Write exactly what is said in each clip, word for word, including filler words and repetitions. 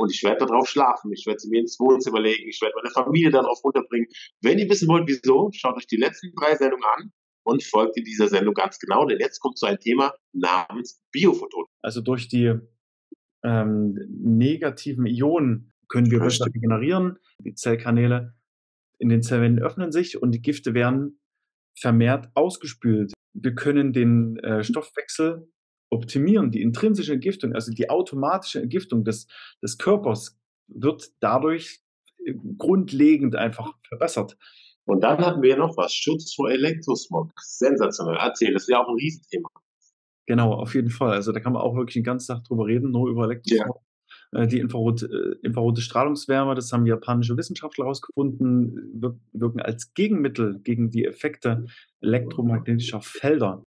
Und ich werde darauf schlafen. Ich werde sie mir ins Wohnzimmer legen. Ich werde meine Familie darauf runterbringen. Wenn ihr wissen wollt, wieso, schaut euch die letzten drei Sendungen an und folgt in dieser Sendung ganz genau, denn jetzt kommt so ein Thema namens Biophoton. Also durch die ähm, negativen Ionen können wir besser Richtig. regenerieren. Die Zellkanäle in den Zellwänden öffnen sich und die Gifte werden vermehrt ausgespült. Wir können den äh, Stoffwechsel optimieren. Die intrinsische Entgiftung, also die automatische Entgiftung des, des Körpers, wird dadurch äh, grundlegend einfach verbessert. Und dann hatten wir noch was, Schutz vor Elektrosmog. Sensationell. Erzähl, das ist ja auch ein Riesenthema. Genau, auf jeden Fall. Also da kann man auch wirklich den ganzen Tag drüber reden, nur über Elektrosmog. Ja. Die Infrarot, äh, infrarote Strahlungswärme, das haben japanische Wissenschaftler herausgefunden, wir, wirken als Gegenmittel gegen die Effekte elektromagnetischer Felder.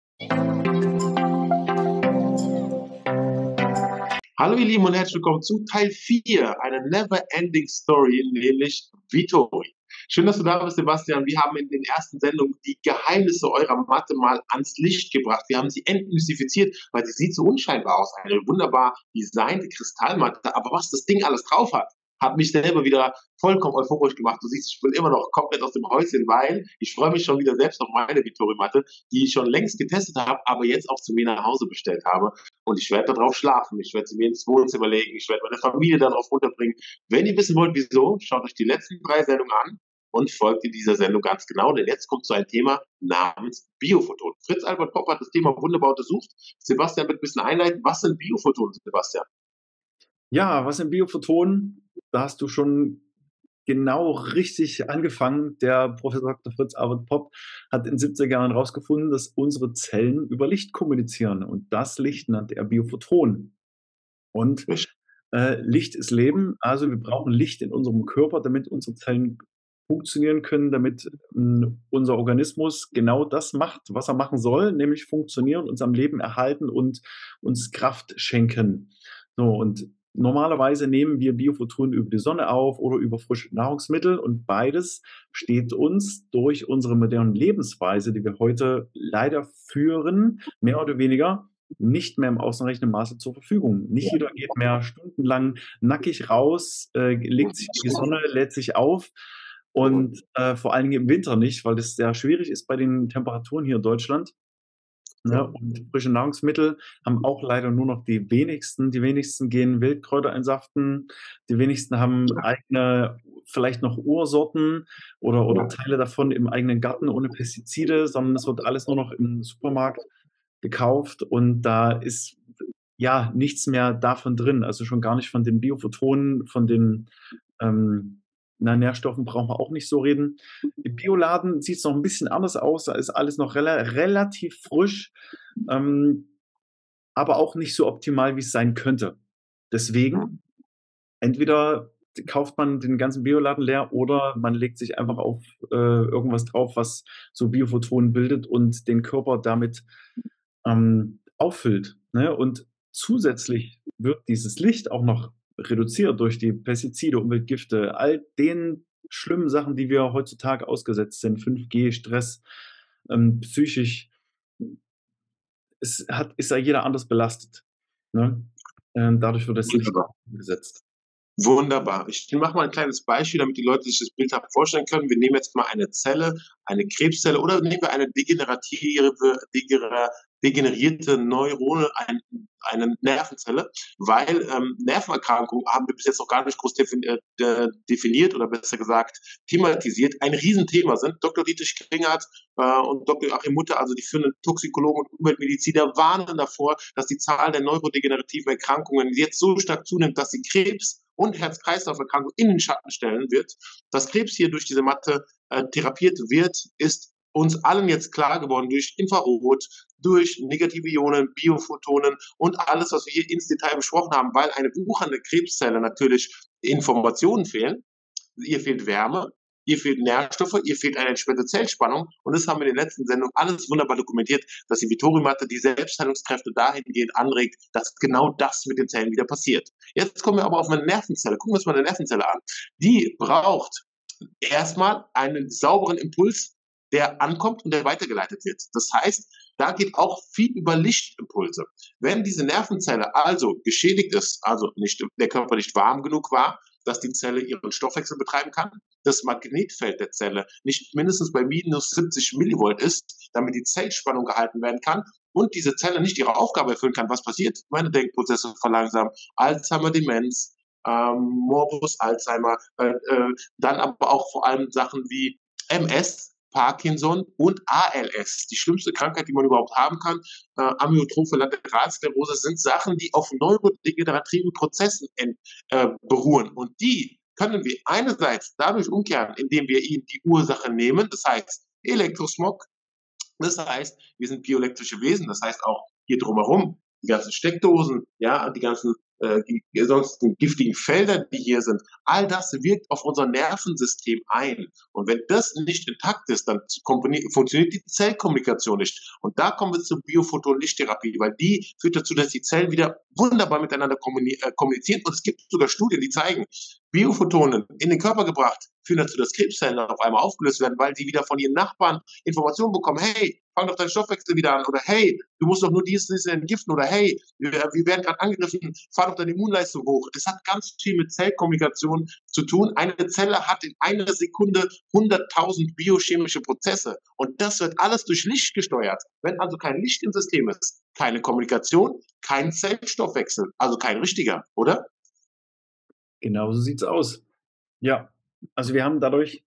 Hallo ihr Lieben und herzlich willkommen zu Teil vier, eine Never-Ending Story, nämlich Vittori. Schön, dass du da bist, Sebastian. Wir haben in den ersten Sendungen die Geheimnisse eurer Matte mal ans Licht gebracht. Wir haben sie entmystifiziert, weil sie sieht so unscheinbar aus. Eine wunderbar designte Kristallmatte. Aber was das Ding alles drauf hat, hat mich selber wieder vollkommen euphorisch gemacht. Du siehst, ich bin immer noch komplett aus dem Häuschen, weil ich freue mich schon wieder selbst auf meine Vittori-Matte, die ich schon längst getestet habe, aber jetzt auch zu mir nach Hause bestellt habe. Und ich werde darauf schlafen. Ich werde sie mir ins Wohnzimmer legen. Ich werde meine Familie darauf runterbringen. Wenn ihr wissen wollt, wieso, schaut euch die letzten drei Sendungen an und folgt in dieser Sendung ganz genau, denn jetzt kommt so ein Thema namens Biophoton. Fritz Albert Popp hat das Thema wunderbar untersucht. Sebastian wird ein bisschen einleiten. Was sind Biophotonen, Sebastian? Ja, was sind Biophotonen? Da hast du schon genau richtig angefangen. Der Professor Doktor Fritz Albert Popp hat in den siebziger Jahren herausgefunden, dass unsere Zellen über Licht kommunizieren. Und das Licht nannte er Biophoton. Und äh, Licht ist Leben, also wir brauchen Licht in unserem Körper, damit unsere Zellen funktionieren können, damit äh, unser Organismus genau das macht, was er machen soll, nämlich funktionieren, uns am Leben erhalten und uns Kraft schenken. So, und normalerweise nehmen wir Biophotonen über die Sonne auf oder über frische Nahrungsmittel und beides steht uns durch unsere moderne Lebensweise, die wir heute leider führen, mehr oder weniger nicht mehr im ausreichenden Maße zur Verfügung. Nicht jeder geht mehr stundenlang nackig raus, äh, legt sich in die Sonne, lädt sich auf und äh, vor allen Dingen im Winter nicht, weil das sehr schwierig ist bei den Temperaturen hier in Deutschland. Ja, und frische Nahrungsmittel haben auch leider nur noch die wenigsten. Die wenigsten gehen Wildkräuter einsaften. Die wenigsten haben eigene, vielleicht noch Ursorten oder, oder Teile davon im eigenen Garten ohne Pestizide, sondern es wird alles nur noch im Supermarkt gekauft und da ist ja nichts mehr davon drin. Also schon gar nicht von den Biophotonen, von den ähm, na, Nährstoffen brauchen wir auch nicht so reden. Im Bioladen sieht es noch ein bisschen anders aus. Da ist alles noch rela relativ frisch, ähm, aber auch nicht so optimal, wie es sein könnte. Deswegen, entweder kauft man den ganzen Bioladen leer oder man legt sich einfach auf äh, irgendwas drauf, was so Biophotonen bildet und den Körper damit ähm, auffüllt. Ne? Und zusätzlich wird dieses Licht auch noch reduziert durch die Pestizide, Umweltgifte, all den schlimmen Sachen, die wir heutzutage ausgesetzt sind, fünf G, Stress, ähm, psychisch, es hat, ist ja jeder anders belastet. Ne? Ähm, dadurch wird das Licht umgesetzt. Wunderbar. Ich mache mal ein kleines Beispiel, damit die Leute sich das Bild vorstellen können. Wir nehmen jetzt mal eine Zelle, eine Krebszelle oder nehmen wir eine degenerative, degenerierte Neurone, ein, eine Nervenzelle, weil ähm, Nervenerkrankungen haben wir bis jetzt noch gar nicht groß definiert oder besser gesagt thematisiert, ein Riesenthema sind. Doktor Dietrich Kringert äh, und Doktor Joachim Mutter, also die führenden Toxikologen und Umweltmediziner, warnen davor, dass die Zahl der neurodegenerativen Erkrankungen jetzt so stark zunimmt, dass sie Krebs und Herz-Kreislauf-Erkrankungen in den Schatten stellen wird. Dass Krebs hier durch diese Matte äh, therapiert wird, ist uns allen jetzt klar geworden durch Infrarot, durch negative Ionen, Biophotonen und alles, was wir hier ins Detail besprochen haben, weil eine wuchernde Krebszelle natürlich Informationen fehlen. Ihr fehlt Wärme, ihr fehlt Nährstoffe, ihr fehlt eine entsprechende Zellspannung und das haben wir in den letzten Sendungen alles wunderbar dokumentiert, dass die Vittori-Matte die Selbstheilungskräfte dahingehend anregt, dass genau das mit den Zellen wieder passiert. Jetzt kommen wir aber auf eine Nervenzelle. Gucken wir uns mal eine Nervenzelle an. Die braucht erstmal einen sauberen Impuls der ankommt und der weitergeleitet wird. Das heißt, da geht auch viel über Lichtimpulse. Wenn diese Nervenzelle also geschädigt ist, also nicht, der Körper nicht warm genug war, dass die Zelle ihren Stoffwechsel betreiben kann, das Magnetfeld der Zelle nicht mindestens bei minus siebzig Millivolt ist, damit die Zellspannung gehalten werden kann und diese Zelle nicht ihre Aufgabe erfüllen kann, was passiert? Meine Denkprozesse verlangsamen, Alzheimer, Demenz, ähm, Morbus Alzheimer, äh, äh, dann aber auch vor allem Sachen wie M S, Parkinson und A L S, die schlimmste Krankheit, die man überhaupt haben kann, äh, Amyotrophe Lateralsklerose, sind Sachen, die auf neurodegenerativen Prozessen äh, beruhen. Und die können wir einerseits dadurch umkehren, indem wir ihnen die Ursache nehmen, das heißt Elektrosmog, das heißt, wir sind bioelektrische Wesen, das heißt auch hier drumherum, die ganzen Steckdosen, ja, die ganzen äh, die sonstigen giftigen Felder, die hier sind, all das wirkt auf unser Nervensystem ein. Und wenn das nicht intakt ist, dann funktioniert die Zellkommunikation nicht. Und da kommen wir zur Biophoton-Lichttherapie, weil die führt dazu, dass die Zellen wieder wunderbar miteinander kommunizieren. Und es gibt sogar Studien, die zeigen, Biophotonen in den Körper gebracht, führen dazu, dass Krebszellen auf einmal aufgelöst werden, weil sie wieder von ihren Nachbarn Informationen bekommen, hey, fang doch deinen Stoffwechsel wieder an, oder hey, du musst doch nur dies, dies entgiften, oder hey, wir, wir werden gerade angegriffen, fahr doch deine Immunleistung hoch. Es hat ganz viel mit Zellkommunikation zu tun. Eine Zelle hat in einer Sekunde hunderttausend biochemische Prozesse und das wird alles durch Licht gesteuert. Wenn also kein Licht im System ist, keine Kommunikation, kein Zellstoffwechsel, also kein richtiger, oder? Genau so sieht's aus. Ja, also wir haben dadurch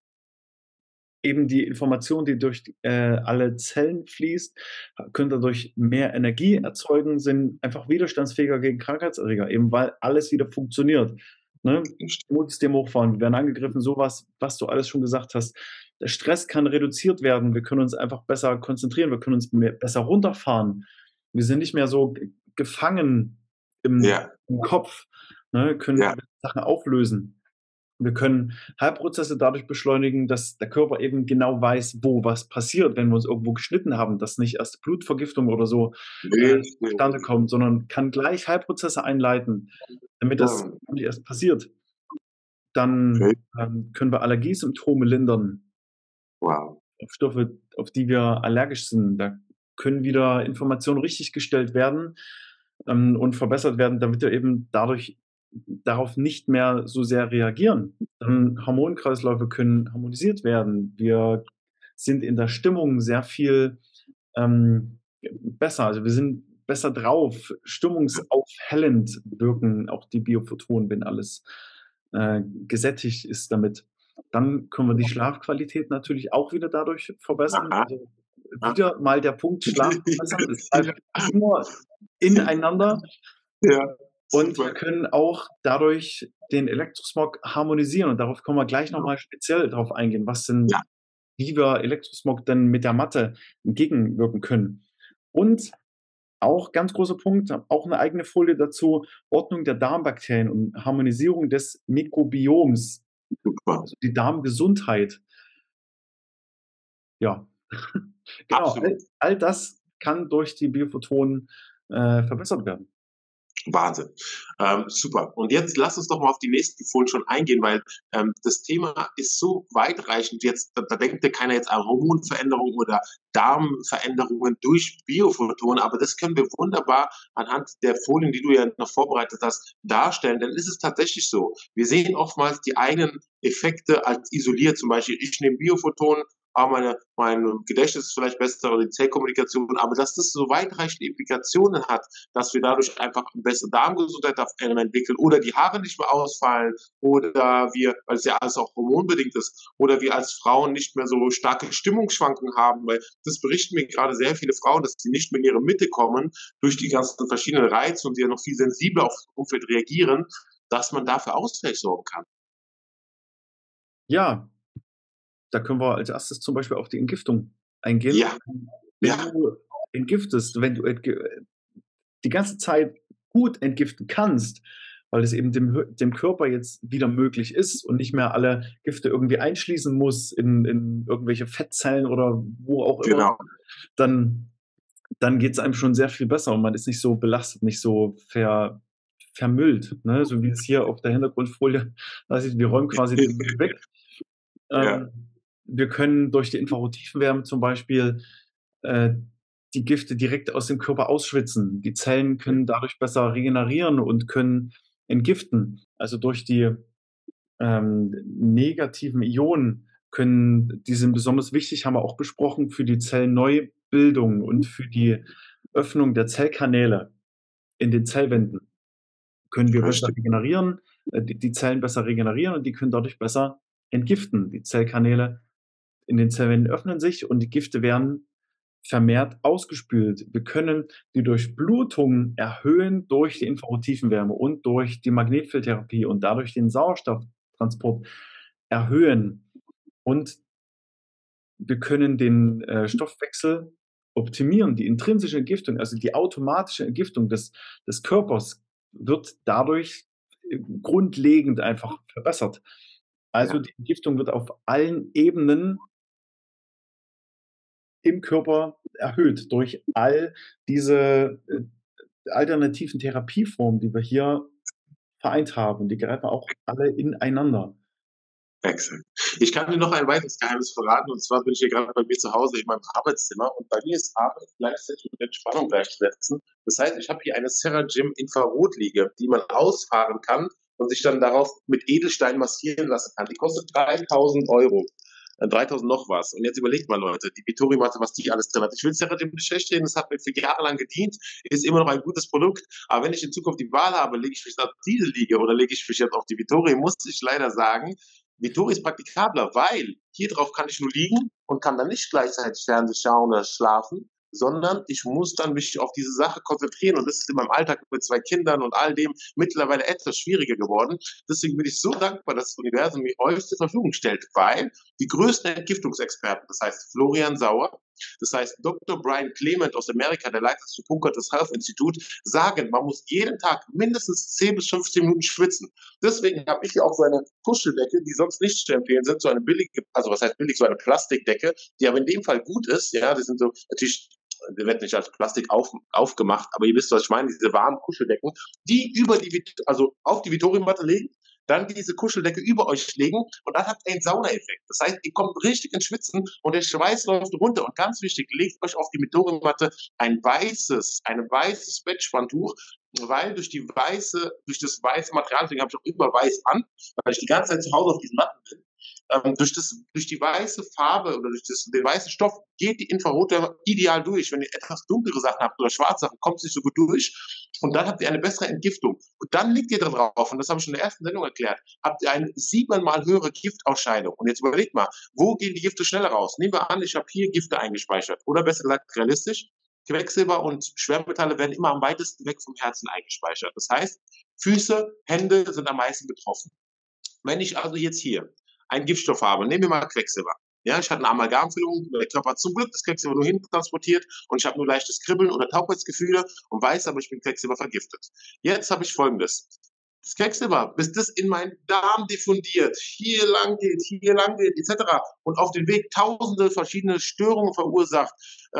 eben die Information, die durch äh, alle Zellen fließt, können dadurch mehr Energie erzeugen, sind einfach widerstandsfähiger gegen Krankheitserreger, eben weil alles wieder funktioniert. Ne? Immunsystem hochfahren, wir werden angegriffen, sowas, was du alles schon gesagt hast. Der Stress kann reduziert werden, wir können uns einfach besser konzentrieren, wir können uns mehr, besser runterfahren. Wir sind nicht mehr so gefangen im, Ja. im Kopf, ne? Können Ja. Sachen auflösen. Wir können Heilprozesse dadurch beschleunigen, dass der Körper eben genau weiß, wo was passiert, wenn wir uns irgendwo geschnitten haben, dass nicht erst Blutvergiftung oder so äh, zustande kommt, sondern kann gleich Heilprozesse einleiten, damit das nicht erst passiert. Dann Okay. ähm, können wir Allergiesymptome lindern. Wow. Auf Stoffe, auf die wir allergisch sind. Da können wieder Informationen richtig gestellt werden ähm, und verbessert werden, damit wir eben dadurch darauf nicht mehr so sehr reagieren. Dann Hormonkreisläufe können harmonisiert werden. Wir sind in der Stimmung sehr viel ähm, besser. Also wir sind besser drauf. Stimmungsaufhellend wirken auch die Biophotonen, wenn alles äh, gesättigt ist damit. Dann können wir die Schlafqualität natürlich auch wieder dadurch verbessern. Aha. Also wieder mal der Punkt Schlaf verbessern. Es bleibt immer ineinander. Ja. Und wir können auch dadurch den Elektrosmog harmonisieren. Und darauf können wir gleich nochmal speziell drauf eingehen, was denn, Ja. wie wir Elektrosmog denn mit der Matte entgegenwirken können. Und auch ganz großer Punkt, auch eine eigene Folie dazu, Ordnung der Darmbakterien und Harmonisierung des Mikrobioms, Super. also die Darmgesundheit. Ja, genau. All, Absolut. all das kann durch die Biophotonen äh, verbessert werden. Wahnsinn. Ähm, super. Und jetzt lass uns doch mal auf die nächsten Folien schon eingehen, weil ähm, das Thema ist so weitreichend. Jetzt, da, da denkt ja keiner jetzt an Hormonveränderungen oder Darmveränderungen durch Biophotonen, aber das können wir wunderbar anhand der Folien, die du ja noch vorbereitet hast, darstellen. Denn ist es tatsächlich so. Wir sehen oftmals die eigenen Effekte als isoliert. Zum Beispiel, ich nehme Biophotonen, aber meine, mein Gedächtnis ist vielleicht besser oder die Zellkommunikation, aber dass das so weitreichende Implikationen hat, dass wir dadurch einfach eine bessere Darmgesundheit entwickeln oder die Haare nicht mehr ausfallen oder wir, weil es ja alles auch hormonbedingt ist, oder wir als Frauen nicht mehr so starke Stimmungsschwankungen haben, weil das berichten mir gerade sehr viele Frauen, dass sie nicht mehr in ihre Mitte kommen durch die ganzen verschiedenen Reize und sie ja noch viel sensibler auf das Umfeld reagieren, dass man dafür Ausgleich sorgen kann. Ja, da können wir als erstes zum Beispiel auf die Entgiftung eingehen. Ja. Wenn Ja. du entgiftest, wenn du die ganze Zeit gut entgiften kannst, weil es eben dem, dem Körper jetzt wieder möglich ist und nicht mehr alle Gifte irgendwie einschließen muss in, in irgendwelche Fettzellen oder wo auch immer, Genau. dann, dann geht es einem schon sehr viel besser und man ist nicht so belastet, nicht so ver, vermüllt, ne? So wie es hier auf der Hintergrundfolie aussieht. Wir räumen quasi den Müll weg. Ja. Ähm, wir können durch die Infrarottiefenwärme zum Beispiel äh, die Gifte direkt aus dem Körper ausschwitzen. Die Zellen können dadurch besser regenerieren und können entgiften. Also durch die ähm, negativen Ionen können, die sind besonders wichtig, haben wir auch besprochen, für die Zellneubildung und für die Öffnung der Zellkanäle in den Zellwänden können wir besser Richtig. regenerieren, äh, die, die Zellen besser regenerieren und die können dadurch besser entgiften. Die Zellkanäle in den Zellwänden öffnen sich und die Gifte werden vermehrt ausgespült. Wir können die Durchblutung erhöhen durch die Infrarottiefenwärme und durch die Magnetfeldtherapie und dadurch den Sauerstofftransport erhöhen. Und wir können den äh, Stoffwechsel optimieren. Die intrinsische Entgiftung, also die automatische Entgiftung des, des Körpers, wird dadurch äh, grundlegend einfach verbessert. Also Ja. die Entgiftung wird auf allen Ebenen im Körper erhöht durch all diese äh, alternativen Therapieformen, die wir hier vereint haben. Die greifen auch alle ineinander. Exakt. Ich kann dir noch ein weiteres Geheimnis verraten, und zwar bin ich hier gerade bei mir zu Hause in meinem Arbeitszimmer und bei mir ist Arbeit gleichzeitig mit Entspannung gleichzusetzen. Das heißt, ich habe hier eine Serra-Gym Infrarotliege, die man ausfahren kann und sich dann darauf mit Edelstein massieren lassen kann. Die kostet dreitausend Euro. Äh, dreitausend noch was. Und jetzt überlegt mal, Leute, die Vittori-Matte, was die alles drin hat. Ich will Serra-Gym nicht schlecht reden, das hat mir für Jahre lang gedient, ist immer noch ein gutes Produkt. Aber wenn ich in Zukunft die Wahl habe, lege ich mich auf diese Liege oder lege ich mich jetzt auf die Vittori, muss ich leider sagen, Vittori ist praktikabler, weil hier drauf kann ich nur liegen und kann dann nicht gleichzeitig Fernsehen schauen oder schlafen, sondern ich muss dann mich auf diese Sache konzentrieren und das ist in meinem Alltag mit zwei Kindern und all dem mittlerweile etwas schwieriger geworden. Deswegen bin ich so dankbar, dass das Universum mir euch zur Verfügung stellt, weil die größten Entgiftungsexperten, das heißt Florian Sauer, das heißt Doktor Brian Clement aus Amerika, der Leiter des Punkertes Health Institute, sagen, man muss jeden Tag mindestens zehn bis fünfzehn Minuten schwitzen. Deswegen habe ich hier auch so eine Kuscheldecke, die sonst nicht zu empfehlen sind, so eine billige, also was heißt billig, so eine Plastikdecke, die aber in dem Fall gut ist. Ja, die sind so natürlich, die wird nicht als Plastik auf, aufgemacht, aber ihr wisst, was ich meine, diese warmen Kuscheldecken, die über die, also auf die Vittori-Matte legen, dann diese Kuscheldecke über euch legen und dann habt ihr einen Saunaeffekt. Das heißt, ihr kommt richtig ins Schwitzen und der Schweiß läuft runter. Und ganz wichtig, legt euch auf die Vittori-Matte ein weißes, ein weißes Bettspanntuch, weil durch die weiße, durch das weiße Material, deswegen habe ich auch immer weiß an, weil ich die ganze Zeit zu Hause auf diesen Matten bin, ähm, durch, das, durch die weiße Farbe oder durch das, den weißen Stoff geht die Infrarotwärme ideal durch. Wenn ihr etwas dunklere Sachen habt oder schwarze Sachen, kommt es nicht so gut durch. Und dann habt ihr eine bessere Entgiftung. Und dann liegt ihr da drauf, und das habe ich schon in der ersten Sendung erklärt, habt ihr eine siebenmal höhere Giftausscheidung. Und jetzt überlegt mal, wo gehen die Gifte schneller raus? Nehmen wir an, ich habe hier Gifte eingespeichert. Oder besser gesagt, realistisch, Quecksilber und Schwermetalle werden immer am weitesten weg vom Herzen eingespeichert. Das heißt, Füße, Hände sind am meisten betroffen. Wenn ich also jetzt hier einen Giftstoff habe, nehmen wir mal Quecksilber. Ja, ich hatte eine Amalgamfüllung, der Körper hat zum Glück das Quecksilber nur hin transportiert und ich habe nur leichtes Kribbeln oder Taubheitsgefühle und weiß aber, ich bin Quecksilber vergiftet. Jetzt habe ich Folgendes. Das Quecksilber, bis das in meinen Darm diffundiert, hier lang geht, hier lang geht, et cetera und auf dem Weg tausende verschiedene Störungen verursacht, äh,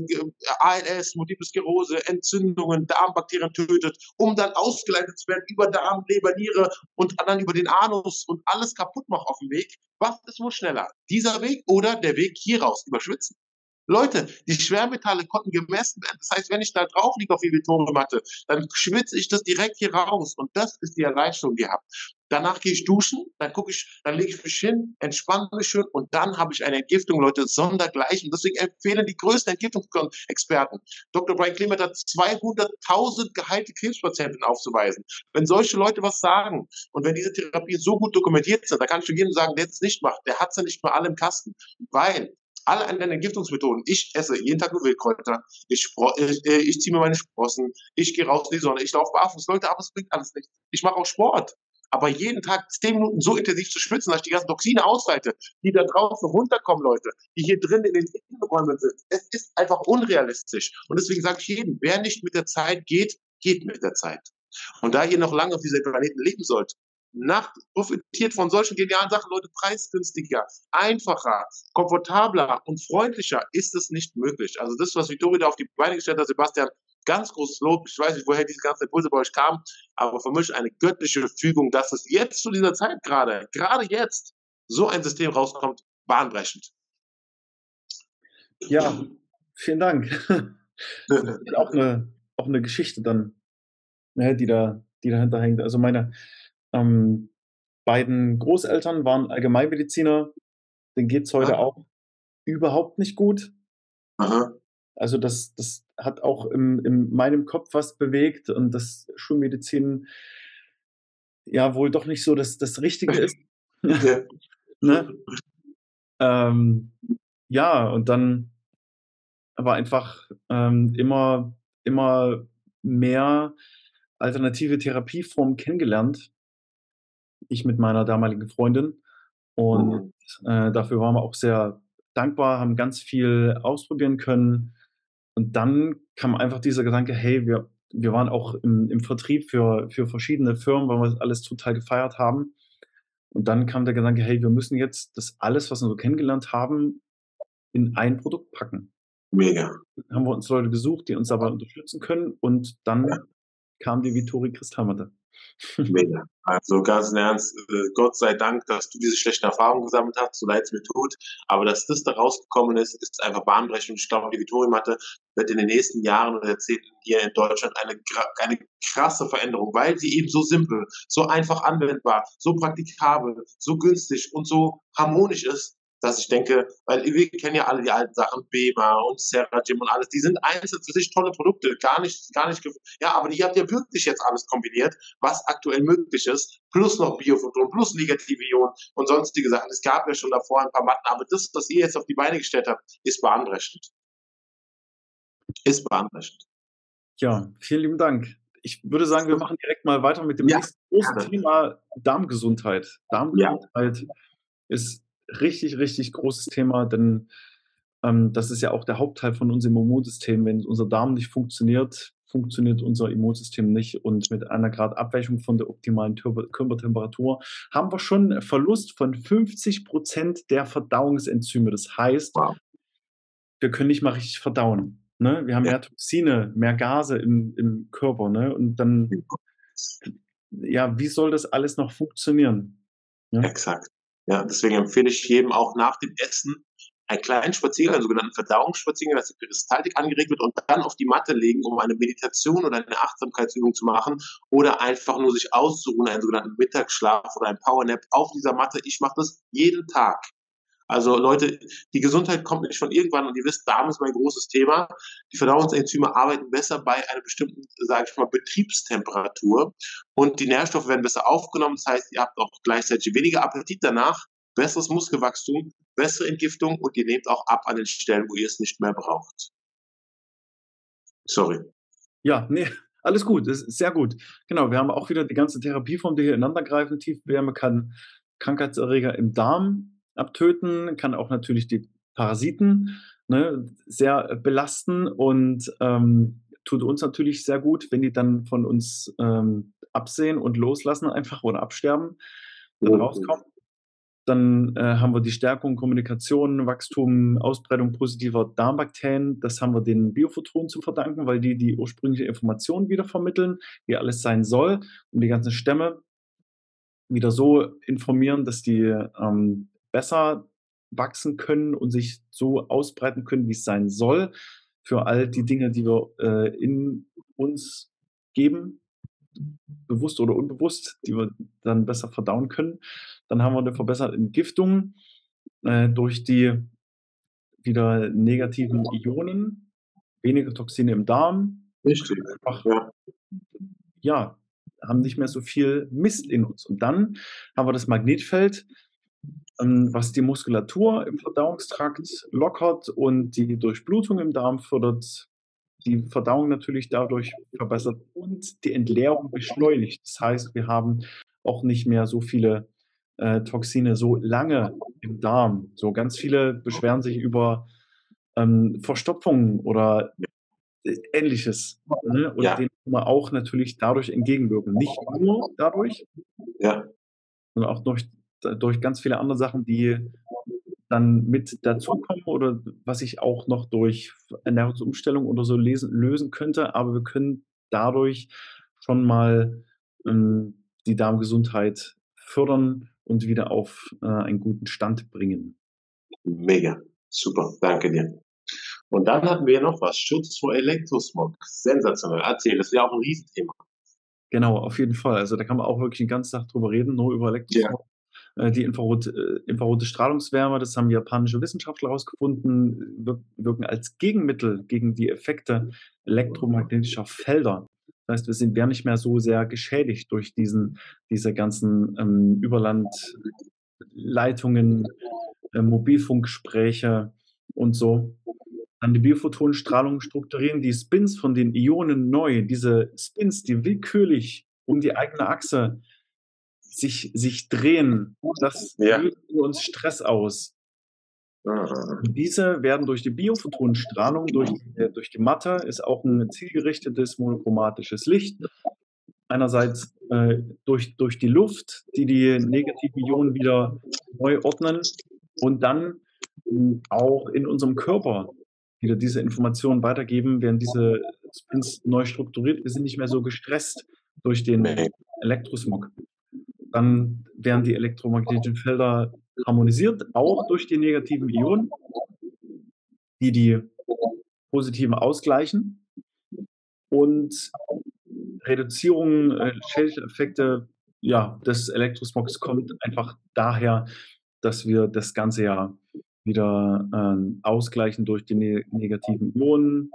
A L S, Multiple Sklerose, Entzündungen, Darmbakterien tötet, um dann ausgeleitet zu werden über Darm, Leber, Niere und dann über den Anus und alles kaputt macht auf dem Weg. Was ist wohl schneller? Dieser Weg oder der Weg hier raus, über Schwitzen? Leute, die Schwermetalle konnten gemessen werden. Das heißt, wenn ich da drauf liege auf die Vittori-Matte, dann schwitze ich das direkt hier raus. Und das ist die Erleichterung, die ihr habt. Danach gehe ich duschen, dann gucke ich, dann lege ich mich hin, entspanne mich schön und dann habe ich eine Entgiftung, Leute, sondergleichen. Deswegen empfehlen die größten Entgiftungsexperten. Doktor Brian Clement hat zweihunderttausend geheilte Krebspatienten aufzuweisen. Wenn solche Leute was sagen und wenn diese Therapien so gut dokumentiert sind, da kann ich für jeden sagen, der es nicht macht, der hat sie nicht mal alle im Kasten. Weil alle anderen Entgiftungsmethoden. Ich esse jeden Tag nur Wildkräuter. Ich, ich, ich ziehe mir meine Sprossen. Ich gehe raus in die Sonne. Ich laufe barfuß. Leute, aber es bringt alles nichts. Ich mache auch Sport. Aber jeden Tag zehn Minuten so intensiv zu schwitzen, dass ich die ganzen Toxine ausleite, die da draußen runterkommen, Leute, die hier drin in den Innenräumen sind. Es ist einfach unrealistisch. Und deswegen sage ich jedem, wer nicht mit der Zeit geht, geht mit der Zeit. Und da ihr noch lange auf diesem Planeten leben sollt, Nacht profitiert von solchen genialen Sachen, Leute, preisgünstiger, einfacher, komfortabler und freundlicher ist es nicht möglich. Also das, was Vittori da auf die Beine gestellt hat, Sebastian, ganz großes Lob. Ich weiß nicht, woher diese ganzen Impulse bei euch kamen, aber für mich eine göttliche Fügung, dass es jetzt zu dieser Zeit gerade, gerade jetzt, so ein System rauskommt, bahnbrechend. Ja, vielen Dank. Das ist auch eine auch 'ne Geschichte dann, ne, die da die dahinter hängt. Also, meine, ähm, beiden Großeltern waren Allgemeinmediziner, denen geht's heute Ah, auch überhaupt nicht gut. aha. Also, das das hat auch in in meinem Kopf was bewegt und dass Schulmedizin ja wohl doch nicht so das das Richtige ist, Ja. ne? Ähm, ja, und dann aber einfach, ähm, immer immer mehr alternative Therapieformen kennengelernt, ich mit meiner damaligen Freundin. Und, Mhm. äh, dafür waren wir auch sehr dankbar, haben ganz viel ausprobieren können. Und dann kam einfach dieser Gedanke: „Hey, wir wir waren auch im im Vertrieb für für verschiedene Firmen, weil wir das alles total gefeiert haben.“ Und dann kam der Gedanke: „Hey, wir müssen jetzt das alles, was wir so kennengelernt haben, in ein Produkt packen.“ Mega. Haben wir uns Leute gesucht, die uns dabei unterstützen können und Ja. dann kam die Vittorie Christhammer. Mega. Also ganz im Ernst, äh, Gott sei Dank, dass du diese schlechten Erfahrungen gesammelt hast, so leid es mir tut. Aber dass das da rausgekommen ist, ist einfach bahnbrechend. Ich glaube, die Vittori-Matte wird in den nächsten Jahren oder Jahrzehnten hier in Deutschland eine, eine krasse Veränderung, weil sie eben so simpel, so einfach anwendbar, so praktikabel, so günstig und so harmonisch ist, dass ich denke, weil wir kennen ja alle die alten Sachen, Bema und Serragim und alles, die sind einzeln für sich tolle Produkte, gar nicht, gar nicht, ja, aber die habt ja wirklich jetzt alles kombiniert, was aktuell möglich ist, plus noch Biophoton, plus negative Ionen und sonstige Sachen. Es gab ja schon davor ein paar Matten, aber das, was ihr jetzt auf die Beine gestellt habt, ist bahnbrechend. Ist bahnbrechend. Ja, vielen lieben Dank. Ich würde sagen, wir machen direkt mal weiter mit dem Ja, nächsten großen gerne. Thema, Darmgesundheit. Ja, Darmgesundheit ist richtig, richtig großes Thema, denn, ähm, das ist ja auch der Hauptteil von unserem Immunsystem. Wenn unser Darm nicht funktioniert, funktioniert unser Immunsystem nicht und mit einer Grad Abweichung von der optimalen Türbe Körpertemperatur haben wir schon Verlust von fünfzig Prozent der Verdauungsenzyme. Das heißt, wow. wir können nicht mal richtig verdauen, ne? Wir haben Ja, mehr Toxine, mehr Gase im im Körper, ne? Und dann ja, wie soll das alles noch funktionieren, ne? exakt. Ja, deswegen empfehle ich jedem auch nach dem Essen einen kleinen Spaziergang, einen sogenannten Verdauungsspaziergang, dass die Peristaltik angeregt wird und dann auf die Matte legen, um eine Meditation oder eine Achtsamkeitsübung zu machen oder einfach nur sich auszuruhen, einen sogenannten Mittagsschlaf oder ein Powernap auf dieser Matte. Ich mache das jeden Tag. Also Leute, die Gesundheit kommt nicht von irgendwann und ihr wisst, Darm ist mein großes Thema. Die Verdauungsenzyme arbeiten besser bei einer bestimmten, sage ich mal, Betriebstemperatur und die Nährstoffe werden besser aufgenommen. Das heißt, ihr habt auch gleichzeitig weniger Appetit danach, besseres Muskelwachstum, bessere Entgiftung und ihr nehmt auch ab an den Stellen, wo ihr es nicht mehr braucht. Sorry. Ja, ne, alles gut, das ist sehr gut. Genau, wir haben auch wieder die ganze Therapieform, die hier ineinandergreifen. Tiefwärme kann Krankheitserreger im Darm abtöten, kann auch natürlich die Parasiten, ne, sehr belasten und, ähm, tut uns natürlich sehr gut, wenn die dann von uns, ähm, absehen und loslassen einfach oder absterben, dann Mhm. rauskommen. Dann, äh, haben wir die Stärkung, Kommunikation, Wachstum, Ausbreitung positiver Darmbakterien. Das haben wir den Biophotonen zu verdanken, weil die die ursprüngliche Information wieder vermitteln, wie alles sein soll und die ganzen Stämme wieder so informieren, dass die, ähm, besser wachsen können und sich so ausbreiten können, wie es sein soll, für all die Dinge, die wir, äh, in uns geben, bewusst oder unbewusst, die wir dann besser verdauen können. Dann haben wir 'ne verbesserte Entgiftung, äh, durch die wieder negativen Ionen, weniger Toxine im Darm, Richtig. können einfach Ja. ja, haben nicht mehr so viel Mist in uns. Und dann haben wir das Magnetfeld, ähm, was die Muskulatur im Verdauungstrakt lockert und die Durchblutung im Darm fördert, die Verdauung natürlich dadurch verbessert und die Entleerung beschleunigt. Das heißt, wir haben auch nicht mehr so viele, äh, Toxine so lange im Darm. So ganz viele beschweren sich über, ähm, Verstopfung oder, äh, Ähnliches, ne? Und Ja. denen kann man auch natürlich dadurch entgegenwirken. Nicht nur dadurch, Ja. sondern auch durch durch ganz viele andere Sachen, die dann mit dazukommen oder was ich auch noch durch Ernährungsumstellung oder so lesen lösen könnte, aber wir können dadurch schon mal, ähm, die Darmgesundheit fördern und wieder auf, äh, einen guten Stand bringen. Mega. Super. Danke dir. Und dann hatten wir noch was. Schutz vor Elektrosmog. Sensationell. Erzähl, das ist ja auch ein Riesenthema. Genau, auf jeden Fall. Also da kann man auch wirklich den ganzen Tag drüber reden, nur über Ja. Elektrosmog. Äh, die Infrarot, äh, infrarote Strahlungswärme, das haben japanische Wissenschaftler herausgefunden, wir, wirken als Gegenmittel gegen die Effekte elektromagnetischer Felder. Das heißt, wir sind werden nicht mehr so sehr geschädigt durch diesen, diese ganzen ähm, Überlandleitungen, äh, Mobilfunkgespräche und so. Dann die Biophotonenstrahlung strukturieren die Spins von den Ionen neu. Diese Spins, die willkürlich um die eigene Achse sich, sich drehen, das Ja. löst für uns Stress aus. Ah. Und diese werden durch die Biophotonenstrahlung, durch die, durch die Matte, ist auch ein zielgerichtetes monochromatisches Licht. Einerseits äh, durch, durch die Luft, die die negativen Ionen wieder neu ordnen und dann mh, auch in unserem Körper wieder diese Informationen weitergeben, werden diese Spins neu strukturiert. Wir sind nicht mehr so gestresst durch den Nee. Elektrosmog. Dann werden die elektromagnetischen Felder harmonisiert, auch durch die negativen Ionen, die die positiven ausgleichen. Und Reduzierung äh, schädlicher Effekte ja, des Elektrosmogs kommt einfach daher, dass wir das Ganze ja wieder ähm, ausgleichen durch die ne negativen Ionen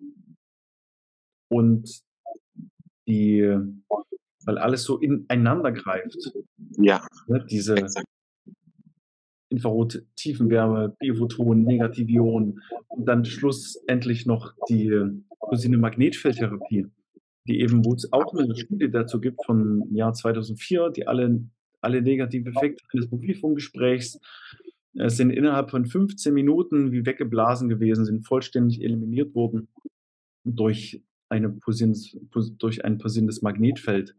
und die, weil alles so ineinander greift. Ja. Ne? Diese Exakt. Infrarot-Tiefenwärme, Biophotonen, negative Ionen und dann schlussendlich noch die Cousine Magnetfeldtherapie, die eben, wo es auch eine Studie dazu gibt von Jahr zweitausendvier, die alle, alle negativen Effekte eines Mobilfunkgesprächs äh, sind innerhalb von fünfzehn Minuten wie weggeblasen gewesen, sind vollständig eliminiert worden durch, eine Posins, durch ein positives Magnetfeld,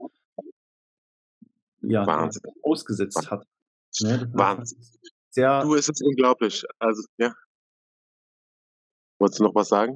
ja, Wahnsinn. ausgesetzt hat. Ne? Das Wahnsinn. ist sehr Du, es ist unglaublich. Also, ja. Wolltest du noch was sagen?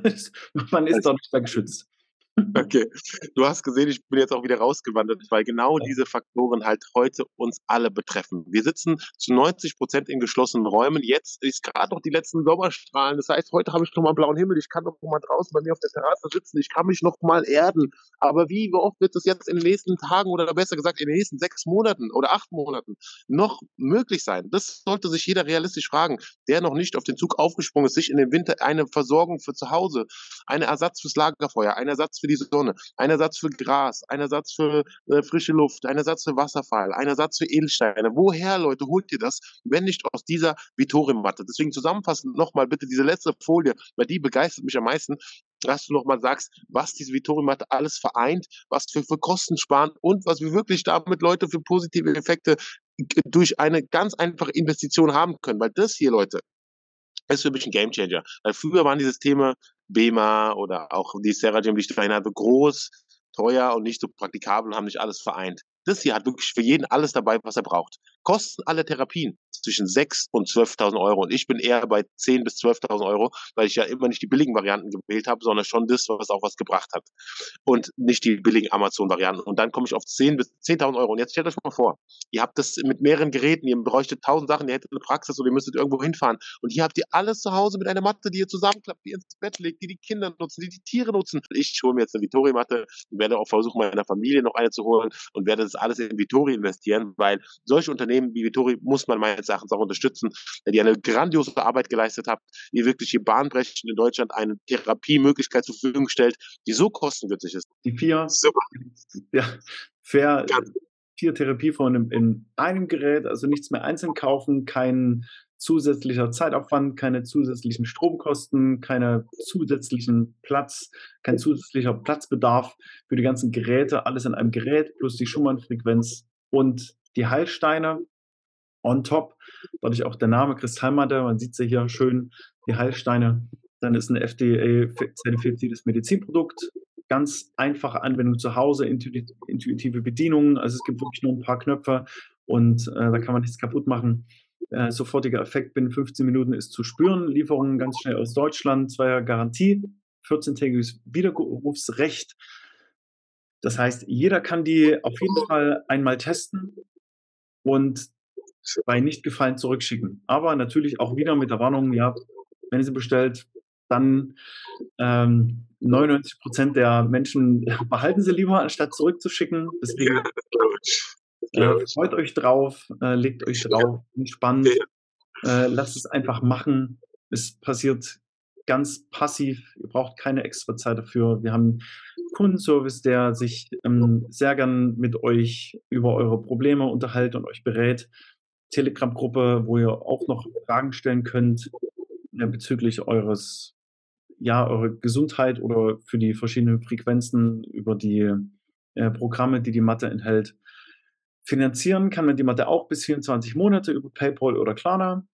Man ist Also, doch nicht mehr geschützt. okay. Du hast gesehen, ich bin jetzt auch wieder rausgewandert, weil genau diese Faktoren halt heute uns alle betreffen. Wir sitzen zu neunzig Prozent in geschlossenen Räumen. Jetzt ist gerade noch die letzten Sommerstrahlen. Das heißt, heute habe ich noch mal blauen Himmel. Ich kann noch mal draußen bei mir auf der Terrasse sitzen. Ich kann mich noch mal erden. Aber wie oft wird das jetzt in den nächsten Tagen oder besser gesagt in den nächsten sechs Monaten oder acht Monaten noch möglich sein? Das sollte sich jeder realistisch fragen, der noch nicht auf den Zug aufgesprungen ist, sich in den Winter eine Versorgung für zu Hause, einen Ersatz fürs Lagerfeuer, einen Ersatz für die Sonne, ein Ersatz für Gras, ein Ersatz für äh, frische Luft, ein Ersatz für Wasserfall, ein Ersatz für Edelsteine. Woher, Leute, holt ihr das, wenn nicht aus dieser Vitorium-Matte? Deswegen zusammenfassend nochmal bitte diese letzte Folie, weil die begeistert mich am meisten, dass du nochmal sagst, was diese Vitorium-Matte alles vereint, was wir für Kosten sparen und was wir wirklich damit, Leute, für positive Effekte durch eine ganz einfache Investition haben können. Weil das hier, Leute, ist für mich ein Gamechanger. Weil früher waren die Systeme Bema oder auch die Seragem, die ich vorhin hatte, groß, teuer und nicht so praktikabel und haben nicht alles vereint. Das hier hat wirklich für jeden alles dabei, was er braucht. Kosten alle Therapien zwischen sechstausend und zwölftausend Euro. Und ich bin eher bei zehntausend bis zwölftausend Euro, weil ich ja immer nicht die billigen Varianten gewählt habe, sondern schon das, was auch was gebracht hat. Und nicht die billigen Amazon-Varianten. Und dann komme ich auf zehn bis zehntausend Euro. Und jetzt stellt euch mal vor, ihr habt das mit mehreren Geräten, ihr bräuchtet tausend Sachen, ihr hättet eine Praxis oder ihr müsstet irgendwo hinfahren. Und hier habt ihr alles zu Hause mit einer Matte, die ihr zusammenklappt, die ihr ins Bett legt, die die Kinder nutzen, die die Tiere nutzen. Ich hole mir jetzt eine Vittori-Matte und werde auch versuchen, meiner Familie noch eine zu holen und werde das alles in Vittori investieren, weil solche Unternehmen wie Vittori muss man meines Erachtens auch unterstützen, die eine grandiose Arbeit geleistet hat, die wirklich hier bahnbrechend in Deutschland eine Therapiemöglichkeit zur Verfügung stellt, die so kostengünstig ist. Die vier, Super. ja, fair, Ganz vier Therapieformen in einem Gerät, also nichts mehr einzeln kaufen, kein zusätzlicher Zeitaufwand, keine zusätzlichen Stromkosten, keine zusätzlichen Platz, kein zusätzlicher Platzbedarf für die ganzen Geräte, alles in einem Gerät plus die Schumann-Frequenz und die Heilsteine on top. Dadurch auch der Name Kristallmatte, man sieht sie hier schön, die Heilsteine. Dann ist ein F D A-zertifiziertes Medizinprodukt. Ganz einfache Anwendung zu Hause, intuitive Bedienung. Also es gibt wirklich nur ein paar Knöpfe und äh, da kann man nichts kaputt machen. Äh, sofortiger Effekt binnen fünfzehn Minuten ist zu spüren. Lieferungen ganz schnell aus Deutschland, zwei Jahre Garantie, vierzehntägiges Widerrufsrecht. Das heißt, jeder kann die auf jeden Fall einmal testen und bei nicht gefallen zurückschicken. Aber natürlich auch wieder mit der Warnung, ja, wenn ihr sie bestellt, dann ähm, neunundneunzig Prozent der Menschen behalten sie lieber, anstatt zurückzuschicken. Deswegen äh, freut euch drauf, äh, legt euch drauf, entspannt, äh, lasst es einfach machen. Es passiert ganz passiv, ihr braucht keine extra Zeit dafür. Wir haben Kundenservice, der sich ähm, sehr gern mit euch über eure Probleme unterhält und euch berät. Telegram-Gruppe, wo ihr auch noch Fragen stellen könnt äh, bezüglich eures, ja, eure Gesundheit oder für die verschiedenen Frequenzen über die äh, Programme, die die Matte enthält. Finanzieren kann man die Matte auch bis vierundzwanzig Monate über PayPal oder Klarna.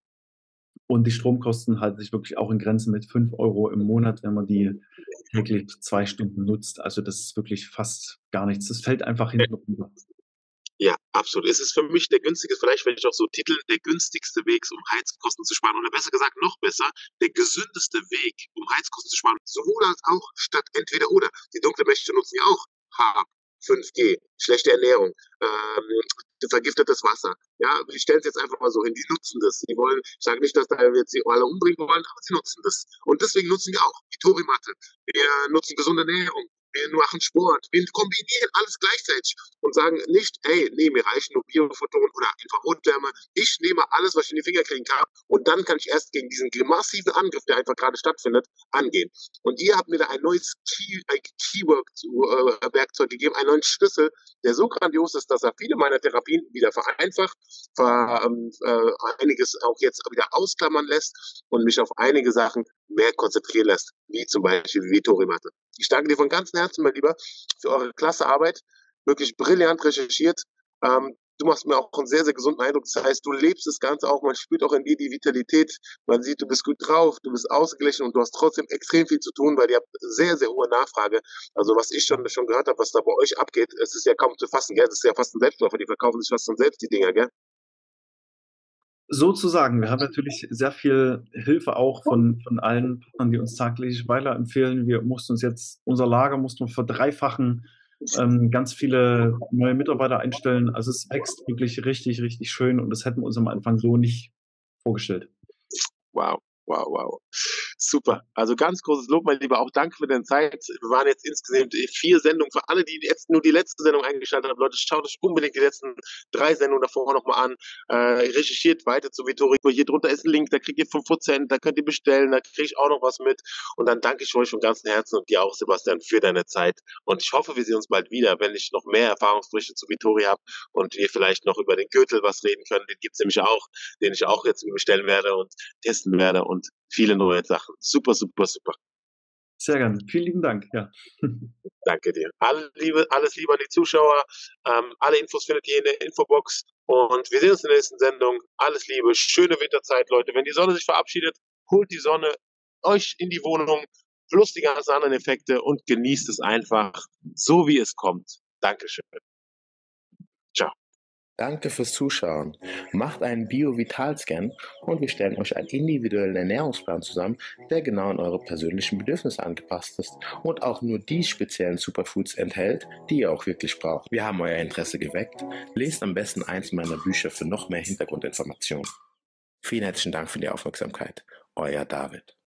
Und die Stromkosten halten sich wirklich auch in Grenzen mit fünf Euro im Monat, wenn man die täglich zwei Stunden nutzt. Also das ist wirklich fast gar nichts. Das fällt einfach hinten runter. Ja, absolut. Es ist für mich der günstige, vielleicht werde ich auch so titeln, der günstigste Weg, um Heizkosten zu sparen. Oder besser gesagt, noch besser, der gesündeste Weg, um Heizkosten zu sparen. Sowohl als auch statt entweder oder. Die dunklen Mächte nutzen ja auch H, fünf G, schlechte Ernährung, ähm, vergiftetes Wasser. Ja, ich stelle es jetzt einfach mal so hin, die nutzen das. Die wollen, ich sage nicht, dass da jetzt sie alle umbringen wollen, aber sie nutzen das. Und deswegen nutzen wir auch die Tori-Matte. Wir nutzen gesunde Ernährung. Wir machen Sport, wir kombinieren alles gleichzeitig und sagen nicht, hey, nee, mir reichen nur Biophotonen oder Infrarotwärme. Ich nehme alles, was ich in die Finger kriegen kann und dann kann ich erst gegen diesen massiven Angriff, der einfach gerade stattfindet, angehen. Und ihr habt mir da ein neues Key, ein Keyword-Werkzeug gegeben, einen neuen Schlüssel, der so grandios ist, dass er viele meiner Therapien wieder vereinfacht, ver, äh, einiges auch jetzt wieder ausklammern lässt und mich auf einige Sachen mehr konzentrieren lässt, wie zum Beispiel die Tori-Matte. Ich danke dir von ganzem Herzen, mein Lieber, für eure klasse Arbeit. Wirklich brillant recherchiert. Ähm, du machst mir auch einen sehr, sehr gesunden Eindruck. Das heißt, du lebst das Ganze auch. Man spürt auch in dir die Vitalität. Man sieht, du bist gut drauf, du bist ausgeglichen und du hast trotzdem extrem viel zu tun, weil ihr habt sehr, sehr hohe Nachfrage. Also was ich schon, schon gehört habe, was da bei euch abgeht, es ist ja kaum zu fassen, gell? Das ist ja fast ein Selbstläufer. Die verkaufen sich fast von selbst, die Dinger, gell? Sozusagen. Wir haben natürlich sehr viel Hilfe auch von, von allen Partnern, die uns tagtäglich weiterempfehlen. Wir mussten uns jetzt, unser Lager mussten wir verdreifachen, ähm, ganz viele neue Mitarbeiter einstellen. Also es wächst wirklich richtig, richtig schön und das hätten wir uns am Anfang so nicht vorgestellt. Wow. Wow, wow. Super. Also ganz großes Lob, mein Lieber. Auch danke für deine Zeit. Wir waren jetzt insgesamt vier Sendungen. Für alle, die jetzt nur die letzte Sendung eingeschaltet haben, Leute, schaut euch unbedingt die letzten drei Sendungen davor nochmal an. Äh, recherchiert weiter zu Vittori. Hier drunter ist ein Link, da kriegt ihr fünf Prozent, da könnt ihr bestellen, da kriege ich auch noch was mit. Und dann danke ich euch von ganzem Herzen und dir auch, Sebastian, für deine Zeit. Und ich hoffe, wir sehen uns bald wieder, wenn ich noch mehr Erfahrungsberichte zu Vittori habe und wir vielleicht noch über den Gürtel was reden können. Den gibt es nämlich auch, den ich auch jetzt bestellen werde und testen werde. Und viele neue Sachen. Super, super, super. Sehr gern. Vielen lieben Dank. Ja. Danke dir. Alle Liebe, alles Liebe an die Zuschauer. Ähm, alle Infos findet ihr in der Infobox. Und wir sehen uns in der nächsten Sendung. Alles Liebe. Schöne Winterzeit, Leute. Wenn die Sonne sich verabschiedet, holt die Sonne euch in die Wohnung. Plus die ganzen anderen Effekte und genießt es einfach so, wie es kommt. Dankeschön. Ciao. Danke fürs Zuschauen. Macht einen Bio-Vital-Scan und wir stellen euch einen individuellen Ernährungsplan zusammen, der genau an eure persönlichen Bedürfnisse angepasst ist und auch nur die speziellen Superfoods enthält, die ihr auch wirklich braucht. Wir haben euer Interesse geweckt. Lest am besten eins meiner Bücher für noch mehr Hintergrundinformationen. Vielen herzlichen Dank für die Aufmerksamkeit. Euer David.